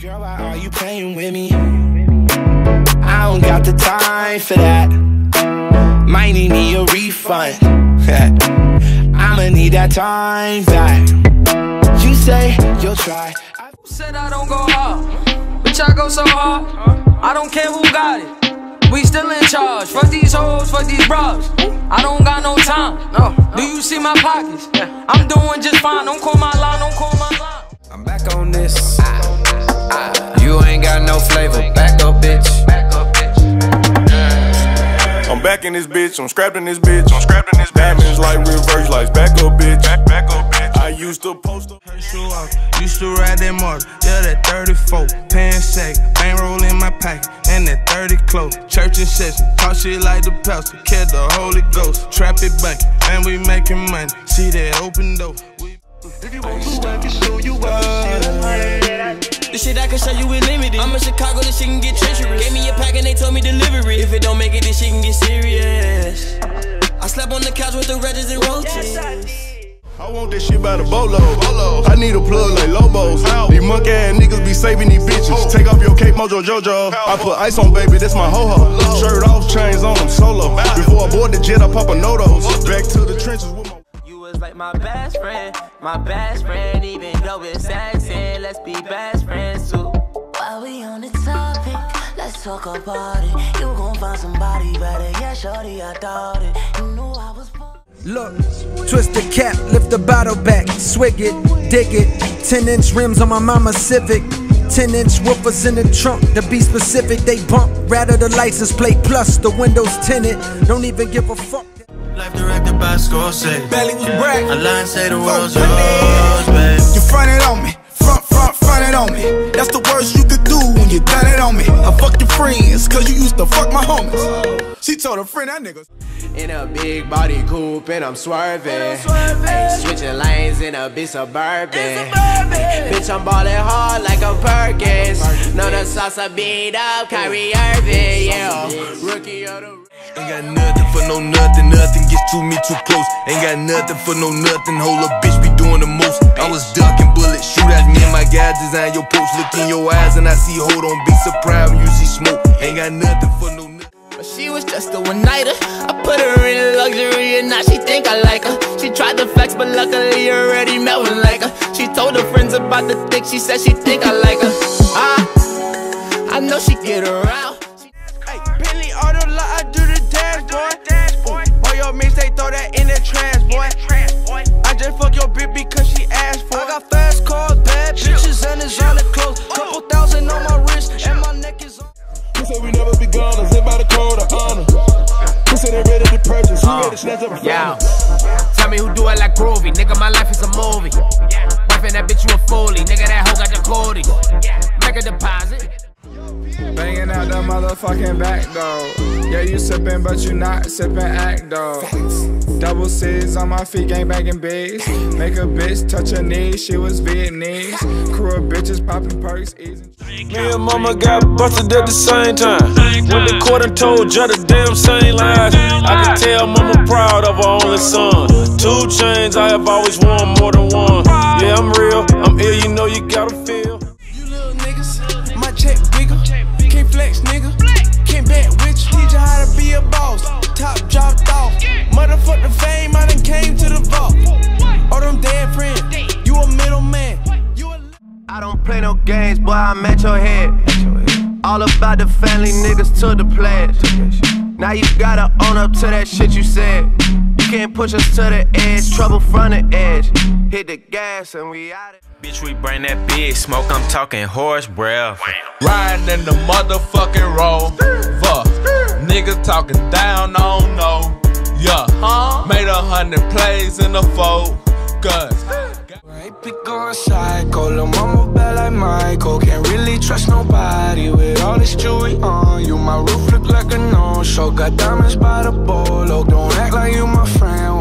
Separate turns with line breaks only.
Girl, why are you playing with me? I don't got the time for that. Might need me a refund. I'ma need that time back. You say you'll try.
Who said I don't go hard? Bitch, I go so hard. I don't care who got it. We still in charge. Fuck these hoes, fuck these bras. I don't got no time. No. Do you see my pockets? I'm doing just fine. Don't call my line, don't call my line.
I'm back on this. You ain't got no flavor. Back up, bitch.
I'm back in this bitch. I'm scrapped in this bitch. Diamonds like reverse lights. Back up, bitch. Back up, bitch. I used to post up.
Used to ride that motor, yeah, that 34. Pan sack, bang roll in my pocket, and that 30 close. Church in session, talk shit like the pastor, catch the Holy Ghost. Trap it back, and we making money. See that open door.
If you want to, I can show you
the shit I can show you is limited. I'm in Chicago, this shit can get treacherous. Gave me a pack and they told me deliver it. If it don't make it, this shit can get serious. I slept on the couch with the Regis and roaches.
I want this shit by the bolo. I need a plug like Lobos. These monkey ass niggas be saving these bitches. Take off your cape, Mojo Jojo. I put ice on, baby, that's my ho-ho. Shirt off, chains on, I'm solo. Before I board the jet, I pop a no-dos. Back to the trenches with my...
You was like my best friend, even though it's accent. Let's be best friends too.
While we on the topic, let's talk about it. You gon' find somebody better, yeah, shorty, I thought it. You knew I was born.
Look, twist the cap, lift the bottle back, swig it, dig it. 10-inch rims on my mama's Civic. 10-inch woofers in the trunk, to be specific, they bump. Rather the license plate plus the windows tinted. Don't even give a fuck.
Life directed by Scorsese.
Belly was bragging.
A line say the world's yours, babe.
You fronted on me, fronted on me. That's the worst you could do when you done it on me. I fucked your friends, cause you used to fuck my homies. She told her friend that nigga.
In a big body coupe and I'm swerving. Ay, switching lanes in a big Suburban. Bitch, I'm ballin' hard like a Perkins. No, the sauce I beat up, Kyrie Irving, yeah. Rookie of the...
Ain't got nothing for no nothing, nothing gets to me too close. Ain't got nothing for no nothing, hold up, bitch, be doing the most. I was ducking bullets, shoot at me and my guys design your post. Look in your eyes and I see, hold on, be surprised when you see smoke. Ain't got nothing for no nothing.
But she was just a one-nighter. I put her in luxury and now she think I like her. She tried to flex but luckily already met one like her. She told her friends about the thick, she said she think I like her. I know she get around.
Hey, Bentley auto lot, I do the dance, boy. All your mix, they throw that in the trash, boy. I just fuck your bitch because she asked for it. I got fast cars, bad bitches, and it's on the clothes. Couple thousand on my wrist, and my neck is on.
Who said we never be gone? I live by the code of honor. Who said they ready to purchase? Who ready to snatch up a
yeah. Tell me who do it like Groovy. Nigga, my life is a movie. Wife and that bitch, you a Foley. Nigga, that hoe got the Cody. Make a deposit.
Banging out the motherfucking back door. Yeah, you sippin', but you not sippin' act dog. Double C's on my feet, gang banging bigs. Make a bitch touch her knees, she was Vietnamese. Crew of bitches popping perks, easy.
Me and mama got busted at the same time. Went to court and told Judge the damn same lies. I can tell mama proud of her only son. 2 chains, I have always worn more than one. Yeah, I'm real, I'm ill, you know you gotta feel.
You little niggas, my check bigger. Can't flex, nigga. Can't bet with you. Teach you how to be a boss. Top dropped off. Motherfuck the fame, I done came to the vault. All them dead friends, you a middleman.
I don't play no games, boy, I'm at your head. All about the family, niggas to the pledge. Now you gotta own up to that shit you said. You can't push us to the edge, trouble from the edge. Hit the gas and we out it.
Bitch, we bring that big smoke, I'm talking horse breath.
Riding in the motherfucking Rover. Niggas talking down, I don't know. Yeah, made 100 plays in the focus.
Right, pick on psycho, lil' mama bad like Michael. Can't really trust nobody with all this jewelry on you. My roof look like a no-show, got diamonds by the bolo. Don't act like you my friend